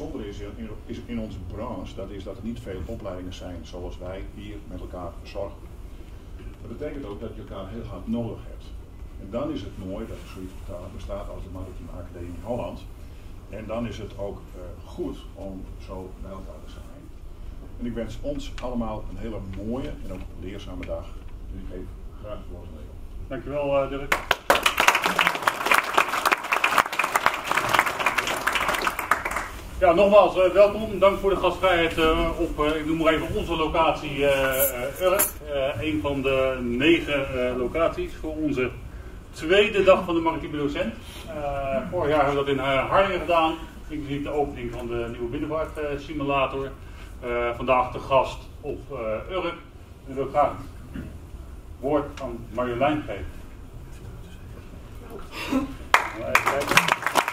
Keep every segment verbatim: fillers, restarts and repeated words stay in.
bijzondere is in, is in onze branche, dat is dat er niet veel opleidingen zijn zoals wij hier met elkaar verzorgen. Dat betekent ook dat je elkaar heel hard nodig hebt. En dan is het mooi dat er zoiets bestaat als de Maritieme Academie Holland. En dan is het ook uh, goed om zo bij elkaar te zijn. En ik wens ons allemaal een hele mooie en ook leerzame dag. En ik geef graag het woord aan Leo. Dankjewel uh, Dirk. Ja, nogmaals uh, welkom. Dank voor de gastvrijheid uh, op, uh, ik noem maar even onze locatie uh, uh, Urk. Uh, een van de negen uh, locaties voor onze tweede dag van de maritieme docent. Uh, vorig jaar hebben we dat in uh, Harlingen gedaan, inclusief de opening van de nieuwe binnenvaartsimulator. Uh, vandaag de gast op uh, Urk. Ik wil graag het woord aan Marjolein geven. Even kijken.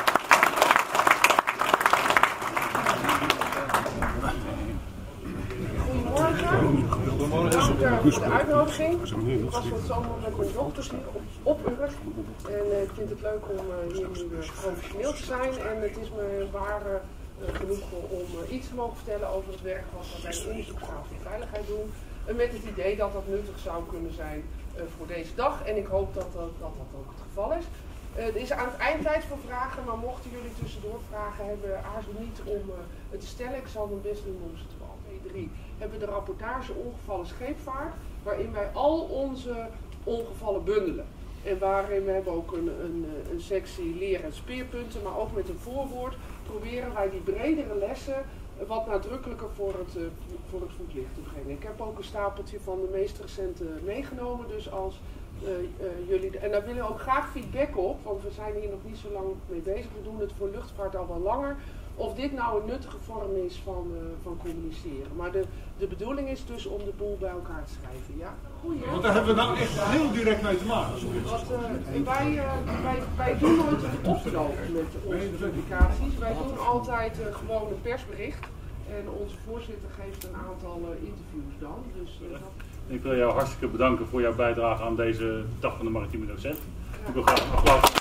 Dank voor de uitnodiging. Ik was van zomer met mijn dochters hier op, op Urk. En uh, ik vind het leuk om uh, hier nu uh, professioneel te zijn. En het is me waar uh, genoeg om uh, iets te mogen vertellen over het werk wat we bij de onderzoekgraaf voor veiligheid doen. En met het idee dat dat nuttig zou kunnen zijn uh, voor deze dag. En ik hoop dat dat, dat, dat ook het geval is. Uh, er is aan het eind tijd voor vragen, maar mochten jullie tussendoor vragen hebben, aarzel niet om uh, het te stellen. Ik zal mijn best doen om ze te beantwoorden. drie hebben we de rapportage ongevallen scheepvaart, waarin wij al onze ongevallen bundelen. En waarin we hebben ook een, een, een sectie leer- en speerpunten, maar ook met een voorwoord proberen wij die bredere lessen wat nadrukkelijker voor het, uh, voor het voetlicht te brengen. Ik heb ook een stapeltje van de meest recente meegenomen, dus als uh, uh, jullie, en daar willen we ook graag feedback op, want we zijn hier nog niet zo lang mee bezig, we doen het voor luchtvaart al wel langer. Of dit nou een nuttige vorm is van, uh, van communiceren. Maar de, de bedoeling is dus om de boel bij elkaar te schrijven. Ja? Goeie, Want daar hebben we nou echt heel direct mee te maken. Wat, uh, wij, uh, wij, wij doen nooit een oploop met onze publicaties. Wij doen altijd uh, gewoon een persbericht. En onze voorzitter geeft een aantal uh, interviews dan. Dus, uh, dat... Ik wil jou hartstikke bedanken voor jouw bijdrage aan deze dag van de maritieme docent. Ja. Ik wil graag een applaus.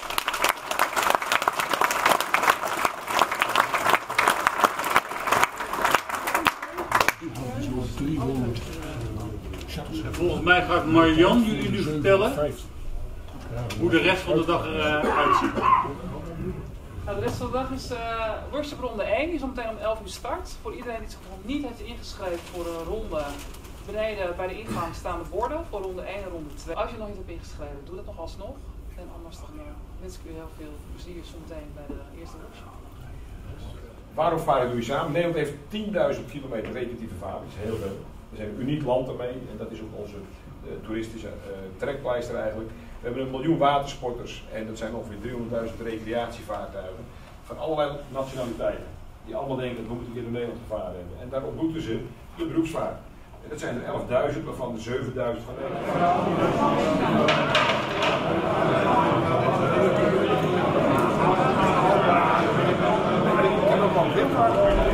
En volgens mij gaat Marjan jullie nu vertellen hoe de rest van de dag eruit uh, ziet. Nou, de rest van de dag is uh, workshop ronde één, die zometeen om elf uur start. Voor iedereen die zich nog niet heeft ingeschreven voor de ronde, beneden bij de ingang staan de borden voor ronde één en ronde twee. Als je nog niet hebt ingeschreven, doe dat nog alsnog. En anders dan uh, wens ik u heel veel plezier zometeen bij de eerste workshop. Waarom varen doe je samen? Nederland heeft tienduizend kilometer recreatieve vaart, dat is heel veel. We zijn een uniek land ermee en dat is ook onze uh, toeristische uh, trekpleister eigenlijk. We hebben een miljoen watersporters en dat zijn ongeveer driehonderdduizend recreatievaartuigen van allerlei nationaliteiten. Die allemaal denken dat we moeten hier in Nederland gevaren hebben. En daar ontmoeten ze de beroepsvaart. En dat zijn er elfduizend, waarvan de zevenduizend van Nederland. Ik heb ook al een windvaart.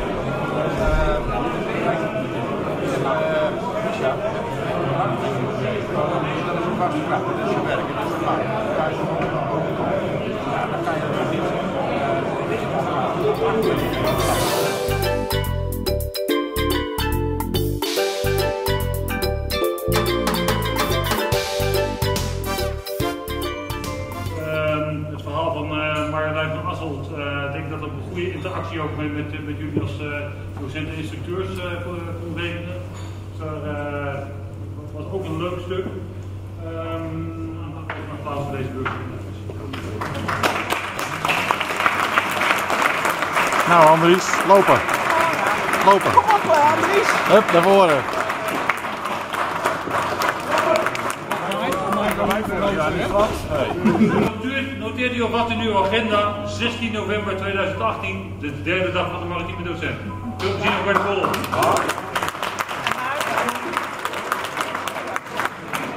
Het verhaal van uh, Marjolein van Asselt, uh, ik denk dat dat een goede interactie ook met, met, met jullie als uh, docenten en instructeurs uh, kon rekenen. Dus dat uh, was ook een leuk stuk. Um, een applaus voor deze workshop. Nou Andries, lopen. Lopen. Kom op Andries. Hup, naar voren. Noteert, noteert u alvast in uw agenda zestien november tweeduizend achttien, de derde dag van de maritieme docent. Veel plezier nog bij de volgende.